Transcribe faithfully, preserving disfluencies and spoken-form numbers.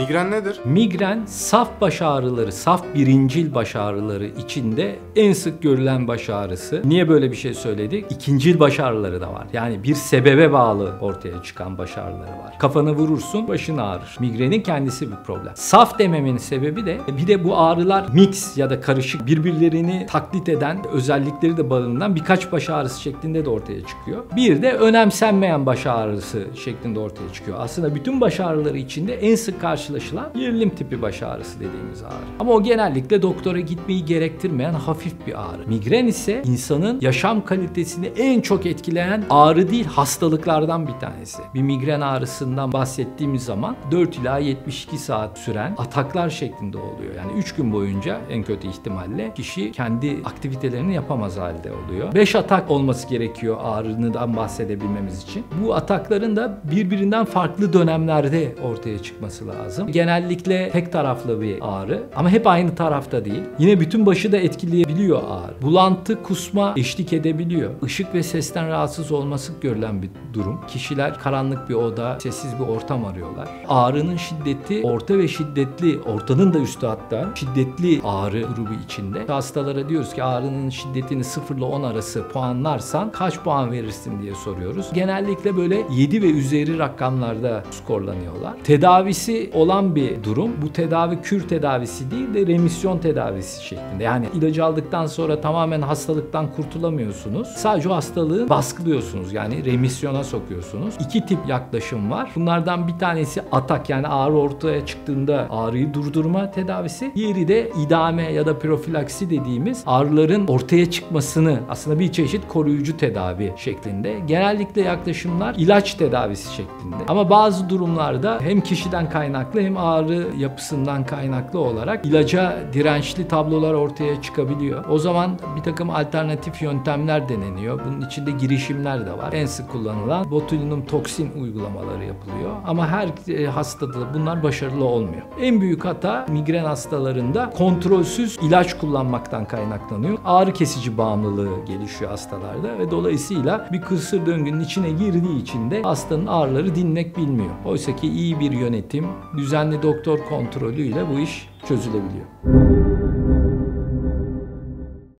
Migren nedir? Migren saf baş ağrıları, saf birincil baş ağrıları içinde en sık görülen baş ağrısı. Niye böyle bir şey söyledik? İkincil baş ağrıları da var. Yani bir sebebe bağlı ortaya çıkan baş ağrıları var. Kafanı vurursun, başın ağrır. Migrenin kendisi bir problem. Saf dememin sebebi de bir de bu ağrılar mix ya da karışık, birbirlerini taklit eden, özellikleri de barındıran birkaç baş ağrısı şeklinde de ortaya çıkıyor. Bir de önemsenmeyen baş ağrısı şeklinde ortaya çıkıyor. Aslında bütün baş ağrıları içinde en sık karşılaşılan gerilim tipi baş ağrısı dediğimiz ağrı. Ama o genellikle doktora gitmeyi gerektirmeyen hafif bir ağrı. Migren ise insanın yaşam kalitesini en çok etkileyen ağrı değil, hastalıklardan bir tanesi. Bir migren ağrısından bahsettiğimiz zaman dört ila yetmiş iki saat süren ataklar şeklinde oluyor. Yani üç gün boyunca en kötü ihtimalle kişi kendi aktivitelerini yapamaz halde oluyor. beş atak olması gerekiyor ağrıdan bahsedebilmemiz için. Bu atakların da birbirinden farklı dönemlerde ortaya çıkması lazım. Genellikle tek taraflı bir ağrı ama hep aynı tarafta değil. Yine bütün başı da etkileyebiliyor ağrı. Bulantı, kusma eşlik edebiliyor. Işık ve sesten rahatsız olması görülen bir durum. Kişiler karanlık bir oda, sessiz bir ortam arıyorlar. Ağrının şiddeti orta ve şiddetli, ortanın da üstü hatta şiddetli ağrı grubu içinde. Hastalara diyoruz ki ağrının şiddetini sıfır ile on arası puanlarsan kaç puan verirsin diye soruyoruz. Genellikle böyle yedi ve üzeri rakamlarda skorlanıyorlar. Tedavisi olan bir durum. Bu tedavi kür tedavisi değil de remisyon tedavisi şeklinde. Yani ilacı aldıktan sonra tamamen hastalıktan kurtulamıyorsunuz. Sadece o hastalığı baskılıyorsunuz. Yani remisyona sokuyorsunuz. İki tip yaklaşım var. Bunlardan bir tanesi atak, yani ağrı ortaya çıktığında ağrıyı durdurma tedavisi. Diğeri de idame ya da profilaksi dediğimiz ağrıların ortaya çıkmasını, aslında bir çeşit koruyucu tedavi şeklinde. Genellikle yaklaşımlar ilaç tedavisi şeklinde. Ama bazı durumlarda hem kişiden kaynaklı hem ağrı yapısından kaynaklı olarak ilaca dirençli tablolar ortaya çıkabiliyor. O zaman bir takım alternatif yöntemler deneniyor. Bunun içinde girişimler de var. En sık kullanılan botulinum toksin uygulamaları yapılıyor. Ama her hastada da bunlar başarılı olmuyor. En büyük hata migren hastalarında kontrolsüz ilaç kullanmaktan kaynaklanıyor. Ağrı kesici bağımlılığı gelişiyor hastalarda ve dolayısıyla bir kısır döngünün içine girdiği için de hastanın ağrıları dinmek bilmiyor. Oysa ki iyi bir yönetim, düzenli doktor kontrolüyle bu iş çözülebiliyor.